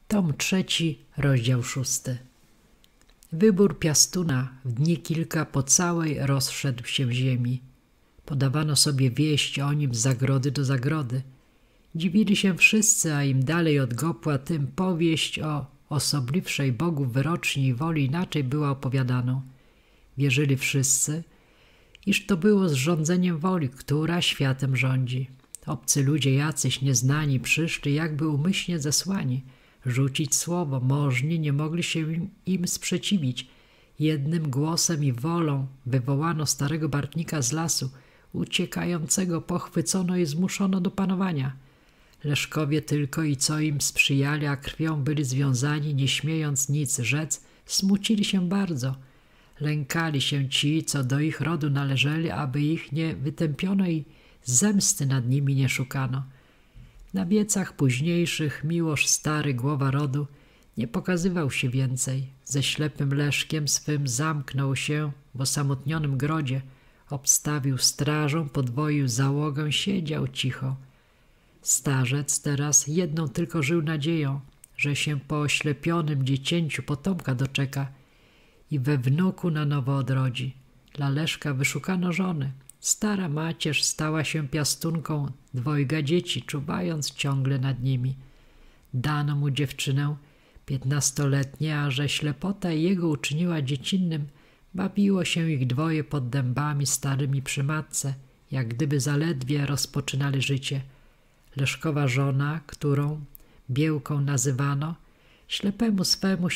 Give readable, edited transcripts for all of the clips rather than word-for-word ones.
Tom 3, rozdział 6. Wybór piastuna w dni kilka po całej rozszedł się w ziemi. Podawano sobie wieść o nim z zagrody do zagrody. Dziwili się wszyscy, a im dalej od Gopła, tym powieść o osobliwszej Bogów wyroczni i woli inaczej była opowiadaną. Wierzyli wszyscy, iż to było z rządzeniem woli, która światem rządzi. Obcy ludzie jacyś nieznani przyszli, jakby umyślnie zesłani, rzucić słowo, możni nie mogli się im sprzeciwić. Jednym głosem i wolą wywołano starego Bartnika z lasu, uciekającego pochwycono i zmuszono do panowania. Leszkowie tylko i co im sprzyjali, a krwią byli związani, nie śmiejąc nic rzec, smucili się bardzo. Lękali się ci, co do ich rodu należeli, aby ich nie wytępiono i zemsty nad nimi nie szukano. Na wiecach późniejszych Miłosz stary, głowa rodu, nie pokazywał się więcej. Ze ślepym Leszkiem swym zamknął się w osamotnionym grodzie, obstawił strażą, podwoił załogę, siedział cicho. Starzec teraz jedną tylko żył nadzieją, że się po oślepionym dziecięciu potomka doczeka i we wnuku na nowo odrodzi. Dla Leszka wyszukano żony. Stara macierz stała się piastunką dwojga dzieci, czuwając ciągle nad nimi. Dano mu dziewczynę 15-letnie, a że ślepota jego uczyniła dziecinnym, bawiło się ich dwoje pod dębami starymi przy matce, jak gdyby zaledwie rozpoczynali życie. Leszkowa żona, którą Biełką nazywano, ślepemu swemu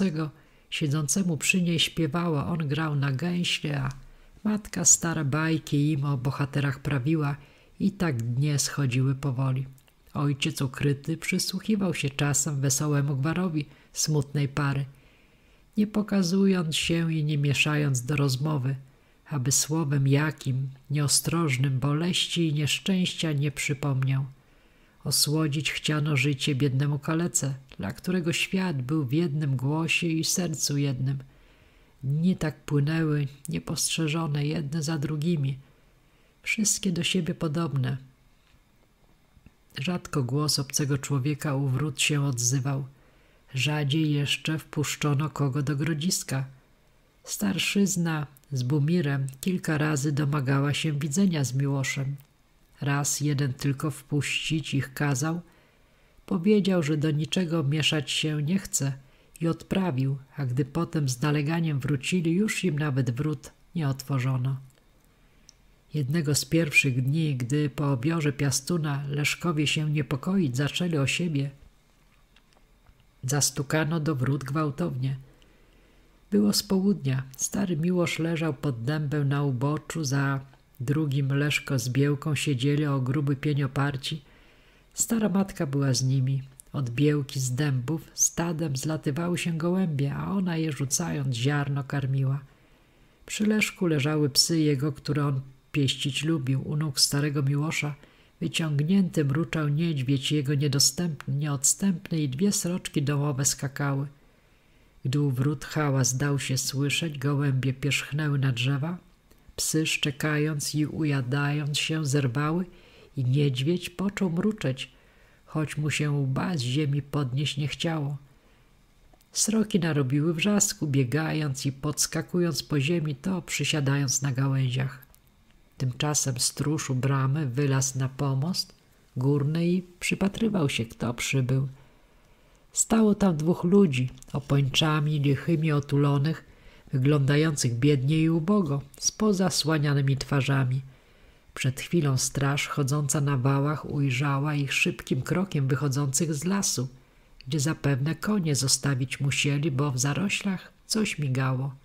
siedzącemu przy niej śpiewała, on grał na gęśle, a matka stara bajki im o bohaterach prawiła i tak dnie schodziły powoli. Ojciec ukryty przysłuchiwał się czasem wesołemu gwarowi smutnej pary, nie pokazując się i nie mieszając do rozmowy, aby słowem jakim, nieostrożnym, boleści i nieszczęścia nie przypomniał. Osłodzić chciano życie biednemu kalece, dla którego świat był w jednym głosie i sercu jednym. Dni tak płynęły, niepostrzeżone jedne za drugimi, wszystkie do siebie podobne. Rzadko głos obcego człowieka u wrót się odzywał. Rzadziej jeszcze wpuszczono kogo do grodziska. Starszyzna z Bumirem kilka razy domagała się widzenia z Miłoszem. Raz jeden tylko wpuścić ich kazał. Powiedział, że do niczego mieszać się nie chce i odprawił, a gdy potem z naleganiem wrócili, już im nawet wrót nie otworzono. Jednego z pierwszych dni, gdy po obiorze piastuna Leszkowie się niepokoić zaczęli o siebie, zastukano do wrót gwałtownie. Było z południa. Stary Miłosz leżał pod dębem na uboczu, za drugim Leszko z Biełką siedzieli o gruby pień oparci. Stara matka była z nimi. Od Biełki z dębów stadem zlatywały się gołębie, a ona je rzucając ziarno karmiła. Przy Leszku leżały psy jego, które on pieścić lubił. U nóg starego Miłosza wyciągnięty mruczał niedźwiedź jego niedostępny, nieodstępny i dwie sroczki domowe skakały. Gdy u wrót hałas dał się słyszeć, gołębie pierzchnęły na drzewa, psy szczekając i ujadając się zerwały i niedźwiedź począł mruczeć, choć mu się łba z ziemi podnieść nie chciało. Sroki narobiły wrzasku, biegając i podskakując po ziemi, to przysiadając na gałęziach. Tymczasem stróż u bramy wylazł na pomost górny i przypatrywał się, kto przybył. Stało tam dwóch ludzi, opończami lichymi otulonych, wyglądających biednie i ubogo, z pozasłanianymi twarzami. Przed chwilą straż chodząca na wałach ujrzała ich szybkim krokiem wychodzących z lasu, gdzie zapewne konie zostawić musieli, bo w zaroślach coś migało.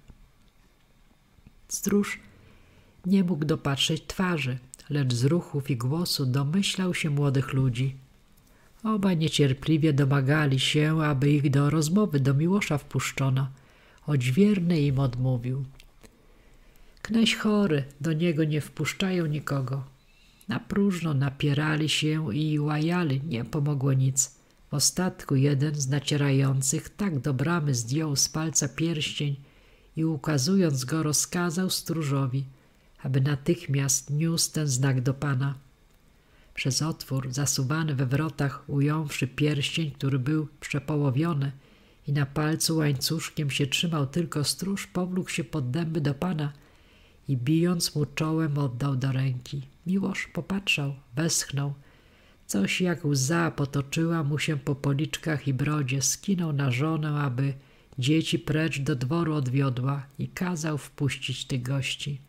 Stróż nie mógł dopatrzeć twarzy, lecz z ruchów i głosu domyślał się młodych ludzi. Oba niecierpliwie domagali się, aby ich do rozmowy do Miłosza wpuszczono. Odźwierny im odmówił. Kneś chory, do niego nie wpuszczają nikogo. Na próżno napierali się i łajali, nie pomogło nic. W ostatku jeden z nacierających tak do bramy zdjął z palca pierścień i ukazując go rozkazał stróżowi, aby natychmiast niósł ten znak do pana. Przez otwór zasuwany we wrotach, ująwszy pierścień, który był przepołowiony i na palcu łańcuszkiem się trzymał tylko stróż, powlókł się pod dęby do pana i bijąc mu czołem oddał do ręki. Miłosz popatrzał, westchnął. Coś jak łza potoczyła mu się po policzkach i brodzie, skinął na żonę, aby dzieci precz do dworu odwiodła i kazał wpuścić tych gości.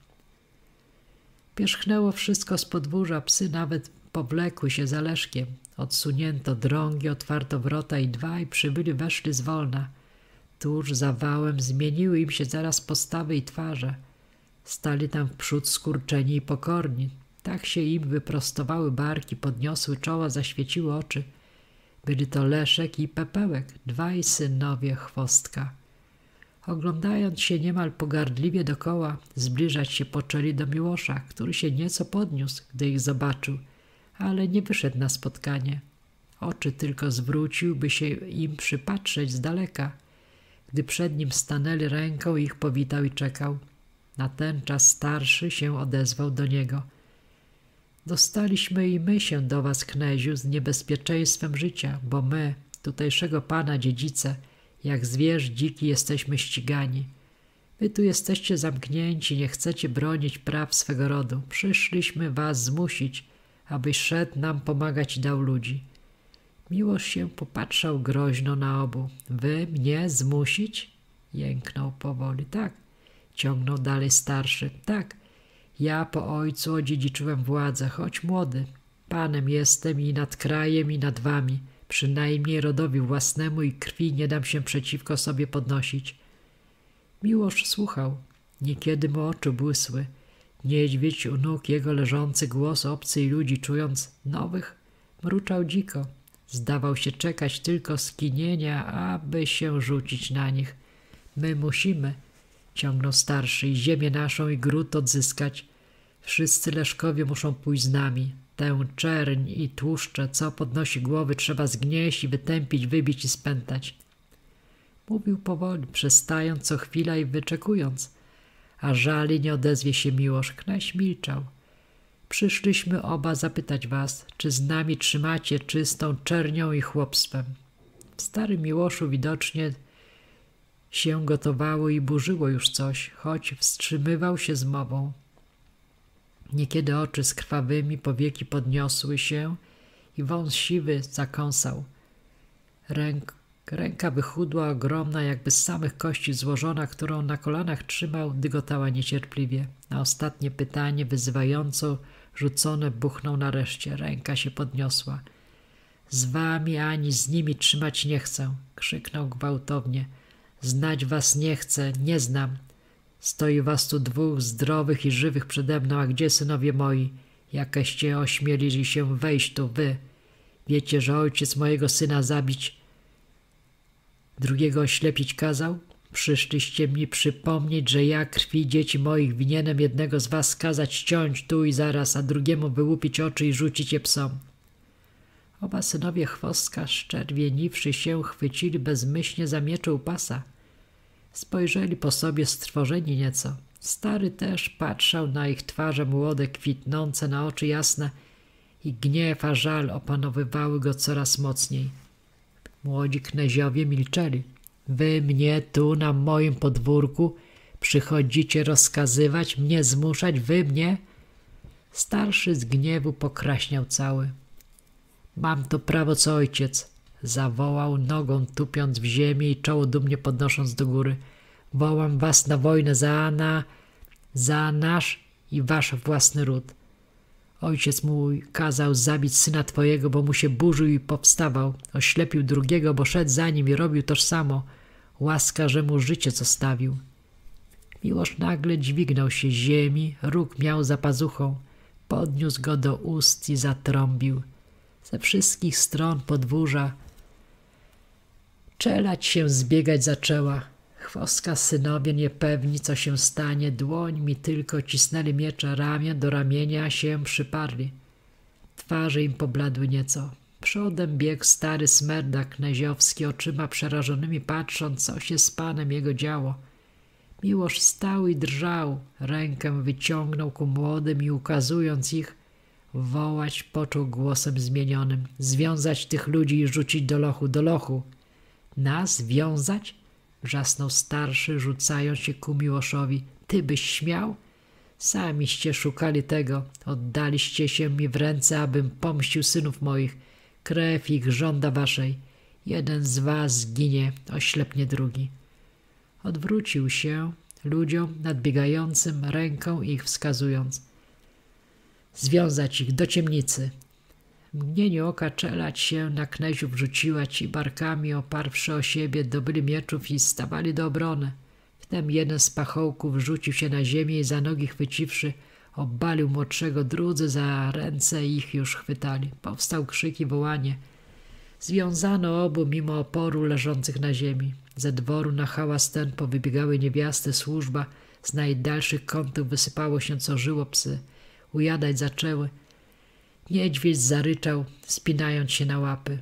Pierzchnęło wszystko z podwórza, psy nawet powlekły się za Leszkiem. Odsunięto drągi, otwarto wrota i dwaj przybyli weszli zwolna. Tuż za wałem zmieniły im się zaraz postawy i twarze. Stali tam wprzód skurczeni i pokorni. Tak się im wyprostowały barki, podniosły czoła, zaświeciły oczy. Byli to Leszek i Pepełek, dwaj synowie Chwostka. Oglądając się niemal pogardliwie dokoła, zbliżać się poczęli do Miłosza, który się nieco podniósł, gdy ich zobaczył, ale nie wyszedł na spotkanie. Oczy tylko zwrócił, by się im przypatrzeć z daleka. Gdy przed nim stanęli, ręką ich powitał i czekał. Natenczas starszy się odezwał do niego. Dostaliśmy i my się do was, kneziu, z niebezpieczeństwem życia, bo my, tutejszego pana dziedzice, jak zwierz dziki jesteśmy ścigani. Wy tu jesteście zamknięci, nie chcecie bronić praw swego rodu. Przyszliśmy was zmusić, abyś szedł nam pomagać i dał ludzi. Miłosz się popatrzał groźno na obu. Wy mnie zmusić? Jęknął powoli. Tak. Ciągnął dalej starszy. Tak. Ja po ojcu odziedziczyłem władzę, choć młody. Panem jestem i nad krajem, i nad wami. Przynajmniej rodowi własnemu i krwi nie dam się przeciwko sobie podnosić. Miłosz słuchał. Niekiedy mu oczy błysły. Niedźwiedź u nóg jego leżący głos obcy i ludzi czując nowych, mruczał dziko. Zdawał się czekać tylko skinienia, aby się rzucić na nich. My musimy, ciągnął starszy, i ziemię naszą i gród odzyskać. Wszyscy Leszkowie muszą pójść z nami. Tę czerń i tłuszcze, co podnosi głowy, trzeba zgnieść i wytępić, wybić i spętać. Mówił powoli, przestając co chwila i wyczekując, a żali nie odezwie się Miłosz. Kneś milczał. Przyszliśmy oba zapytać was, czy z nami trzymacie czystą czernią i chłopstwem. W starym Miłoszu widocznie się gotowało i burzyło już coś, choć wstrzymywał się z mową. Niekiedy oczy z krwawymi powieki podniosły się i wąs siwy zakąsał. Ręka wychudła, ogromna, jakby z samych kości złożona, którą na kolanach trzymał, dygotała niecierpliwie. Na ostatnie pytanie, wyzywająco rzucone, buchnął nareszcie. Ręka się podniosła. Z wami ani z nimi trzymać nie chcę, krzyknął gwałtownie. Znać was nie chcę, nie znam. Stoi was tu dwóch zdrowych i żywych przede mną, a gdzie synowie moi? Jakaście ośmielili się wejść tu wy? Wiecie, że ojciec mojego syna zabić, drugiego oślepić kazał? Przyszliście mi przypomnieć, że ja krwi dzieci moich winienem jednego z was skazać ściąć tu i zaraz, a drugiemu wyłupić oczy i rzucić je psom. Oba synowie Chwostka, szczerwieniwszy się, chwycili bezmyślnie za miecze u pasa. Spojrzeli po sobie strwożeni nieco. Stary też patrzał na ich twarze młode, kwitnące, na oczy jasne i gniew a żal opanowywały go coraz mocniej. Młodzi kneziowie milczeli. Wy mnie tu na moim podwórku przychodzicie rozkazywać, mnie zmuszać, wy mnie? Starszy z gniewu pokraśniał cały. Mam to prawo co ojciec, zawołał nogą tupiąc w ziemię i czoło dumnie podnosząc do góry. Wołam was na wojnę za nasz i wasz własny ród. Ojciec mój kazał zabić syna twojego, bo mu się burzył i powstawał. Oślepił drugiego, bo szedł za nim i robił toż samo. Łaska, że mu życie zostawił. Miłosz nagle dźwignął się z ziemi, róg miał za pazuchą. Podniósł go do ust i zatrąbił. Ze wszystkich stron podwórza czelać się zbiegać zaczęła. Chwostka synowie niepewni, co się stanie, dłońmi tylko cisnęli miecze, ramię do ramienia się przyparli. Twarze im pobladły nieco. Przodem biegł stary smerdak kneziowski, oczyma przerażonymi patrząc, co się z panem jego działo. Miłosz stał i drżał, rękę wyciągnął ku młodym i ukazując ich, Wołać począł głosem zmienionym. Związać tych ludzi i rzucić do lochu, do lochu. Nas wiązać? Wrzasnął starszy, rzucając się ku Miłoszowi. Ty byś śmiał? Samiście szukali tego. Oddaliście się mi w ręce, abym pomścił synów moich. Krew ich żąda waszej. Jeden z was zginie, oślepnie drugi. Odwrócił się ludziom nadbiegającym, ręką ich wskazując. Związać ich do ciemnicy. W mgnieniu oka czelać się na Kneziów rzuciła, ci barkami oparwszy o siebie dobyli mieczów i stawali do obrony. Wtem jeden z pachołków rzucił się na ziemię i za nogi chwyciwszy obalił młodszego, drudzy za ręce ich już chwytali. Powstał krzyk i wołanie. Związano obu mimo oporu leżących na ziemi. Ze dworu na hałas ten powybiegały niewiasty, służba. Z najdalszych kątów wysypało się co żyło psy. Ujadać zaczęły. Niedźwiedź zaryczał, spinając się na łapy.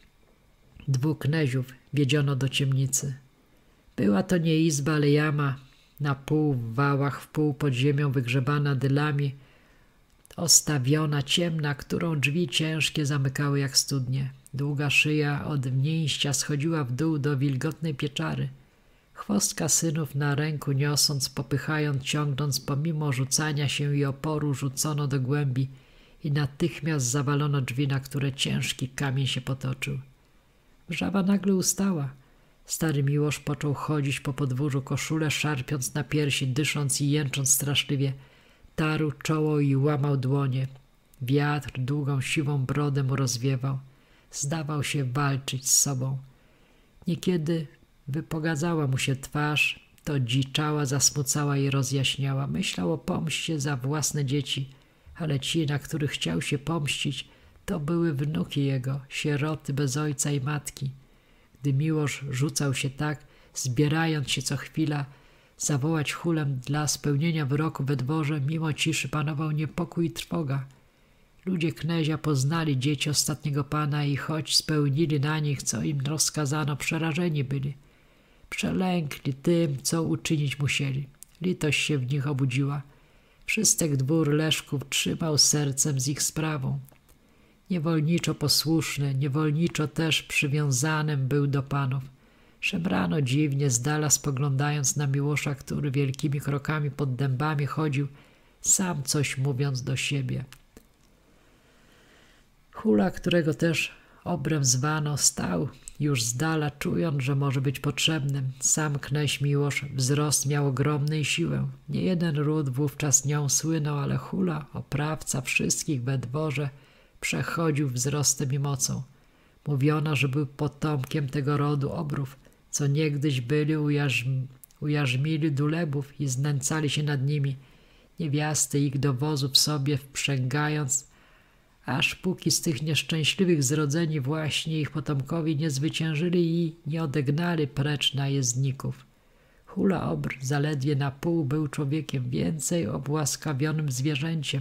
2 Kneziów wiedziono do ciemnicy. Była to nie izba, ale jama, na pół w wałach, w pół pod ziemią wygrzebana dylami, ostawiona, ciemna, którą drzwi ciężkie zamykały jak studnie. Długa szyja od wniejścia schodziła w dół do wilgotnej pieczary. Chwostka synów na ręku niosąc, popychając, ciągnąc, pomimo rzucania się i oporu rzucono do głębi i natychmiast zawalono drzwi, na które ciężki kamień się potoczył. Wrzawa nagle ustała. Stary Miłosz począł chodzić po podwórzu, koszulę szarpiąc na piersi, dysząc i jęcząc straszliwie. Tarł czoło i łamał dłonie. Wiatr długą, siwą brodę mu rozwiewał. Zdawał się walczyć z sobą. Niekiedy wypogadzała mu się twarz, to dziczała, zasmucała i rozjaśniała. Myślał o pomście za własne dzieci, ale ci, na których chciał się pomścić, to były wnuki jego, sieroty bez ojca i matki. Gdy Miłosz rzucał się tak, zbierając się co chwila, zawołać hulem dla spełnienia wyroku we dworze, mimo ciszy panował niepokój i trwoga. Ludzie Knezia poznali dzieci ostatniego pana i choć spełnili na nich, co im rozkazano, przerażeni byli. Przelękli tym, co uczynić musieli. Litość się w nich obudziła. Wszystek dwór Leszków trzymał sercem z ich sprawą. Niewolniczo posłuszny, niewolniczo też przywiązanym był do panów. Szemrano dziwnie, z dala spoglądając na Miłosza, który wielkimi krokami pod dębami chodził, sam coś mówiąc do siebie. Hula, którego też obrem zwano, stał już z dala, czując, że może być potrzebnym. Sam Kneź Miłosz wzrost miał ogromny i siłę. Nie jeden ród wówczas nią słynął, ale Hula, oprawca wszystkich we dworze, przechodził wzrostem i mocą. Mówiono, że był potomkiem tego rodu obrów, co niegdyś byli ujarzmili dulebów i znęcali się nad nimi, niewiasty ich do wozów sobie wprzęgając, aż póki z tych nieszczęśliwych zrodzeni właśnie ich potomkowie nie zwyciężyli i nie odegnali precz najezdników. Hula Obr zaledwie na pół był człowiekiem, więcej obłaskawionym zwierzęciem,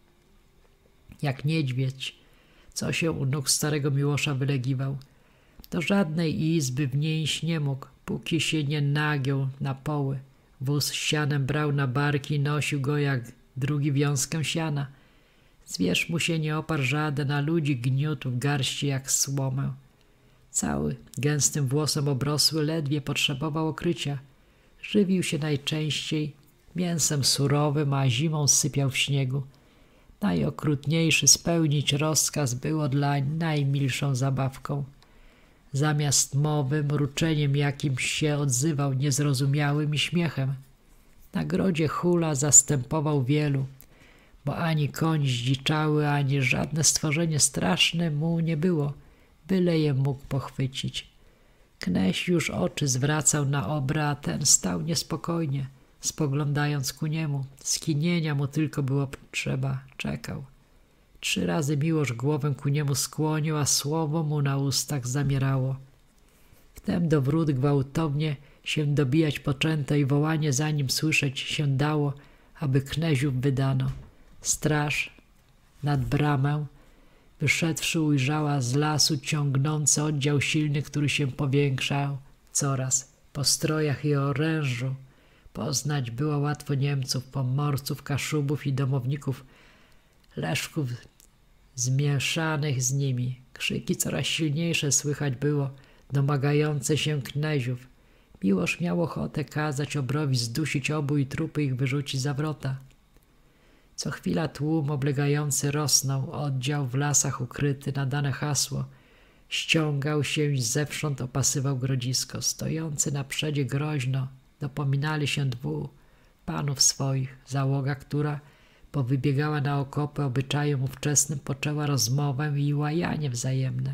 jak niedźwiedź, co się u nóg starego Miłosza wylegiwał. Do żadnej izby wnieść nie mógł, póki się nie nagiął na poły. Wóz z sianem brał na barki i nosił go jak drugi wiązkę siana. Zwierz mu się nie oparł żaden, a ludzi gniótł w garści jak słomę. Cały, gęstym włosem obrosły, ledwie potrzebował okrycia. Żywił się najczęściej mięsem surowym, a zimą sypiał w śniegu. Najokrutniejszy spełnić rozkaz było dla najmilszą zabawką. Zamiast mowy, mruczeniem jakimś się odzywał, niezrozumiałym i śmiechem. Na grodzie Hula zastępował wielu, bo ani koń zdziczały, ani żadne stworzenie straszne mu nie było, byle je mógł pochwycić. Kneś już oczy zwracał na Obra, a ten stał niespokojnie, spoglądając ku niemu. Skinienia mu tylko było trzeba, czekał. 3 razy Miłosz głowę ku niemu skłonił, a słowo mu na ustach zamierało. Wtem do wrót gwałtownie się dobijać poczęto i wołanie za nim słyszeć się dało, aby Kneziów wydano. Straż nad bramę wyszedłszy ujrzała z lasu ciągnący oddział silny, który się powiększał coraz. Po strojach i orężu poznać było łatwo Niemców, pomorców, Kaszubów i domowników Leszków zmieszanych z nimi. Krzyki coraz silniejsze słychać było, domagające się kneziów. Miłosz miał ochotę kazać Obrowi zdusić obu i trupy ich wyrzucić za wrota. Co chwila tłum oblegający rosnął, oddział w lasach ukryty na dane hasło. Ściągał się i zewsząd opasywał grodzisko. Stojący na przedzie groźno dopominali się dwóch panów swoich. Załoga, która powybiegała na okopy obyczajem ówczesnym, poczęła rozmowę i łajanie wzajemne.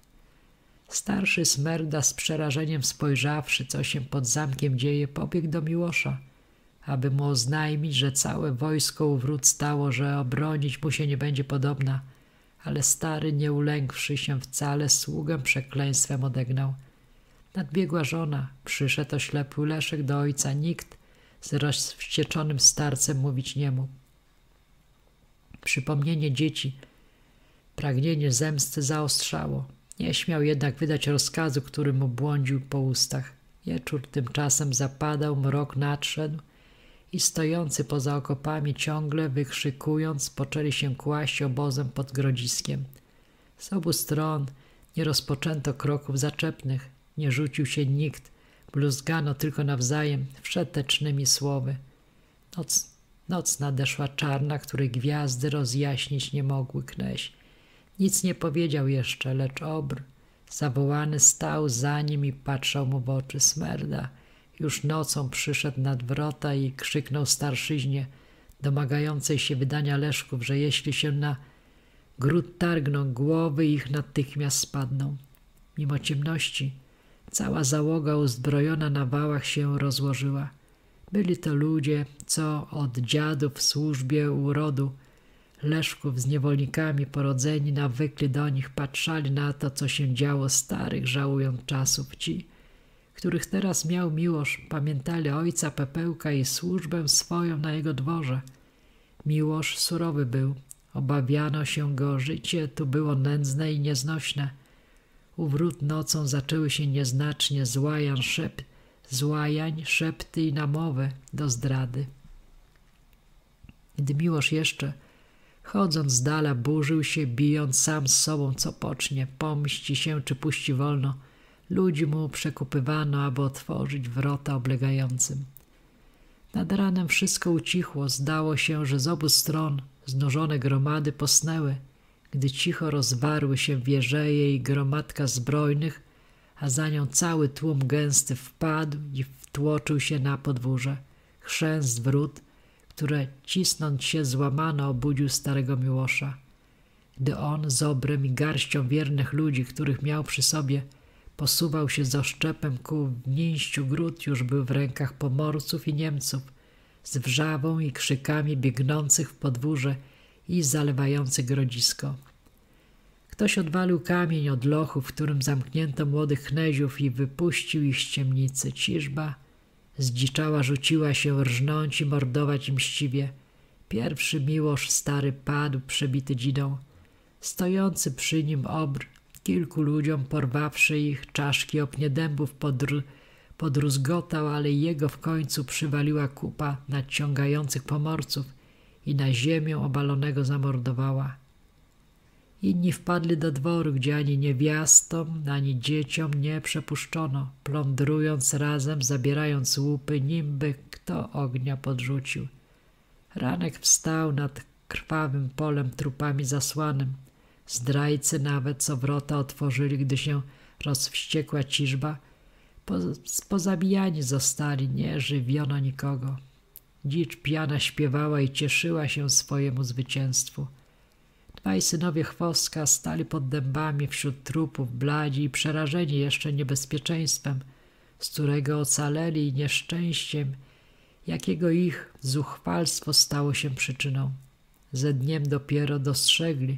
Starszy Smerda z przerażeniem spojrzawszy, co się pod zamkiem dzieje, pobiegł do Miłosza, aby mu oznajmić, że całe wojsko u wrót stało, że obronić mu się nie będzie podobna, ale stary, nie ulękłszy się wcale, sługę przekleństwem odegnał. Nadbiegła żona, przyszedł oślepły Leszek do ojca, nikt z rozwścieczonym starcem mówić nie mógł. Przypomnienie dzieci, pragnienie zemsty zaostrzało. Nie śmiał jednak wydać rozkazu, który mu błądził po ustach. Wieczór tymczasem zapadał, mrok nadszedł i stojący poza okopami ciągle wykrzykując poczęli się kłaść obozem pod grodziskiem. Z obu stron nie rozpoczęto kroków zaczepnych, nie rzucił się nikt, bluzgano tylko nawzajem wszetecznymi słowy. Noc nadeszła czarna, której gwiazdy rozjaśnić nie mogły kneś. Nic nie powiedział jeszcze, lecz Obr zawołany stał za nim i patrzał mu w oczy. Smerda już nocą przyszedł nad wrota i krzyknął starszyźnie, domagającej się wydania Leszków, że jeśli się na gród targną, głowy ich natychmiast spadną. Mimo ciemności cała załoga uzbrojona na wałach się rozłożyła. Byli to ludzie, co od dziadów w służbie u rodu Leszków z niewolnikami porodzeni, nawykli do nich, patrzali na to, co się działo starych, żałując czasów. Ci, których teraz miał Miłosz, pamiętali ojca Pepełka i służbę swoją na jego dworze. Miłosz surowy był, obawiano się go, życie tu było nędzne i nieznośne. U wrót nocą zaczęły się nieznacznie złajań, szepty i namowy do zdrady. Gdy Miłosz jeszcze, chodząc z dala, burzył się, bijąc sam z sobą, co pocznie, pomści się czy puści wolno, ludzi mu przekupywano, aby otworzyć wrota oblegającym. Nad ranem wszystko ucichło, zdało się, że z obu stron znużone gromady posnęły, gdy cicho rozwarły się wieżeje i gromadka zbrojnych, a za nią cały tłum gęsty wpadł i wtłoczył się na podwórze. Chrzęst wrót, które cisnąc się złamano, obudził starego Miłosza. Gdy on z Obrem i garścią wiernych ludzi, których miał przy sobie, posuwał się z oszczepem ku wnięściu gród, już był w rękach Pomorców i Niemców, z wrzawą i krzykami biegnących w podwórze i zalewających grodzisko. Ktoś odwalił kamień od lochu, w którym zamknięto młodych kneziów i wypuścił ich z ciemnicy. Ciżba zdziczała rzuciła się rżnąć i mordować mściwie. Pierwszy Miłosz stary padł, przebity dzidą. Stojący przy nim Obr, kilku ludziom porwawszy ich, czaszki opnie dębów podruzgotał, ale jego w końcu przywaliła kupa nadciągających Pomorców i na ziemię obalonego zamordowała. Inni wpadli do dworu, gdzie ani niewiastom, ani dzieciom nie przepuszczono, plądrując razem, zabierając łupy, nimby kto ognia podrzucił. Ranek wstał nad krwawym polem trupami zasłanym. Zdrajcy nawet, co wrota otworzyli, gdy się rozwściekła ciżba, pozabijani zostali, nie żywiono nikogo. Dzicz pijana śpiewała i cieszyła się swojemu zwycięstwu. Dwaj synowie Chwostka stali pod dębami wśród trupów, bladzi i przerażeni jeszcze niebezpieczeństwem, z którego ocaleli, i nieszczęściem, jakiego ich zuchwalstwo stało się przyczyną. Ze dniem dopiero dostrzegli,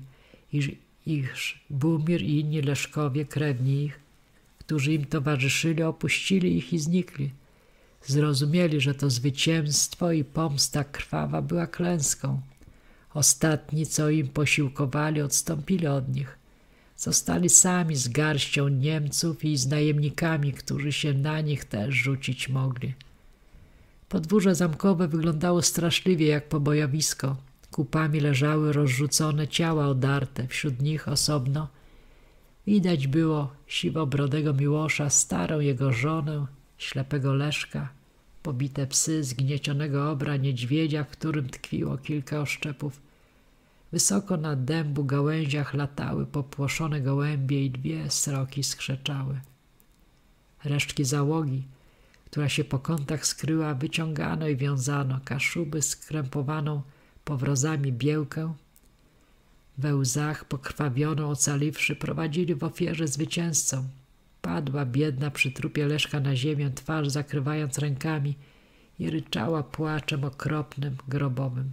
iż Bumir i inni Leszkowie, krewni ich, którzy im towarzyszyli, opuścili ich i znikli. Zrozumieli, że to zwycięstwo i pomsta krwawa była klęską. Ostatni, co im posiłkowali, odstąpili od nich. Zostali sami z garścią Niemców i z najemnikami, którzy się na nich też rzucić mogli. Podwórze zamkowe wyglądało straszliwie jak pobojowisko. Kupami leżały rozrzucone ciała odarte, wśród nich osobno widać było siwobrodego Miłosza, starą jego żonę, ślepego Leszka, pobite psy, zgniecionego obra, niedźwiedzia, w którym tkwiło kilka oszczepów. Wysoko na dębu gałęziach latały popłoszone gołębie i 2 sroki skrzeczały. Resztki załogi, która się po kątach skryła, wyciągano i wiązano, Kaszuby skrępowaną powrozami Biełkę, we łzach pokrwawioną ocaliwszy, prowadzili w ofierze zwycięzcom. Padła biedna przy trupie Leszka na ziemię, twarz zakrywając rękami, i ryczała płaczem okropnym, grobowym.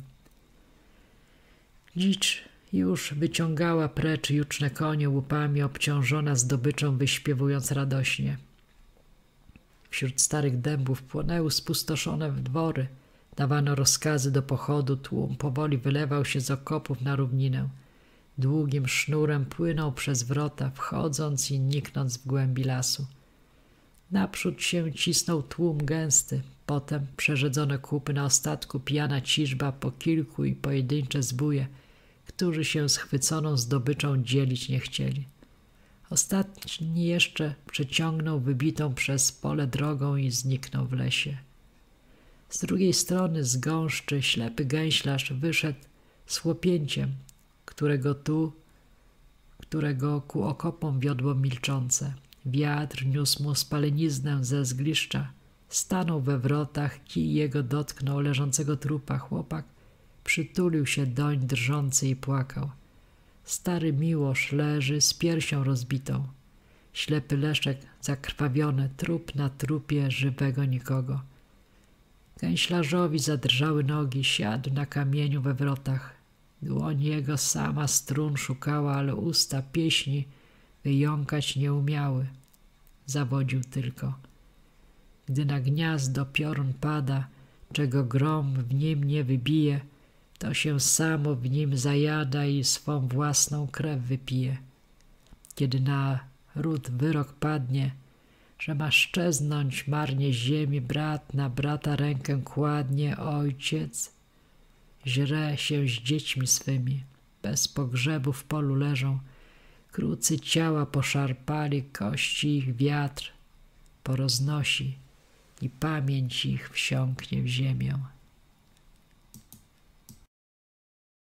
Dzicz już wyciągała precz juczne konie łupami, obciążona zdobyczą, wyśpiewując radośnie. Wśród starych dębów płonęły spustoszone dwory. Dawano rozkazy do pochodu, tłum powoli wylewał się z okopów na równinę. Długim sznurem płynął przez wrota, wchodząc i niknąc w głębi lasu. Naprzód się cisnął tłum gęsty, potem przerzedzone kupy, na ostatku pijana ciżba, po kilku i pojedyncze zbóje, którzy się schwyconą zdobyczą dzielić nie chcieli. Ostatni jeszcze przeciągnął wybitą przez pole drogą i zniknął w lesie. Z drugiej strony z gąszczy ślepy gęślarz wyszedł z chłopięciem, którego ku okopom wiodło milczące. Wiatr niósł mu spaleniznę ze zgliszcza. Stanął we wrotach, kij jego dotknął leżącego trupa. Chłopak przytulił się doń drżący i płakał. Stary Miłosz leży z piersią rozbitą. Ślepy Leszek zakrwawiony, trup na trupie, żywego nikogo. Gęślarzowi zadrżały nogi, siadł na kamieniu we wrotach. Dłoń jego sama strun szukała, ale usta pieśni wyjąkać nie umiały. Zawodził tylko. Gdy na gniazdo piorun pada, czego grom w nim nie wybije, to się samo w nim zajada i swą własną krew wypije. Kiedy na ród wyrok padnie, że ma szczeznąć marnie ziemi, brat na brata rękę kładnie, ojciec żre się z dziećmi swymi, bez pogrzebu w polu leżą, krucy ciała poszarpali, kości ich wiatr poroznosi i pamięć ich wsiąknie w ziemię.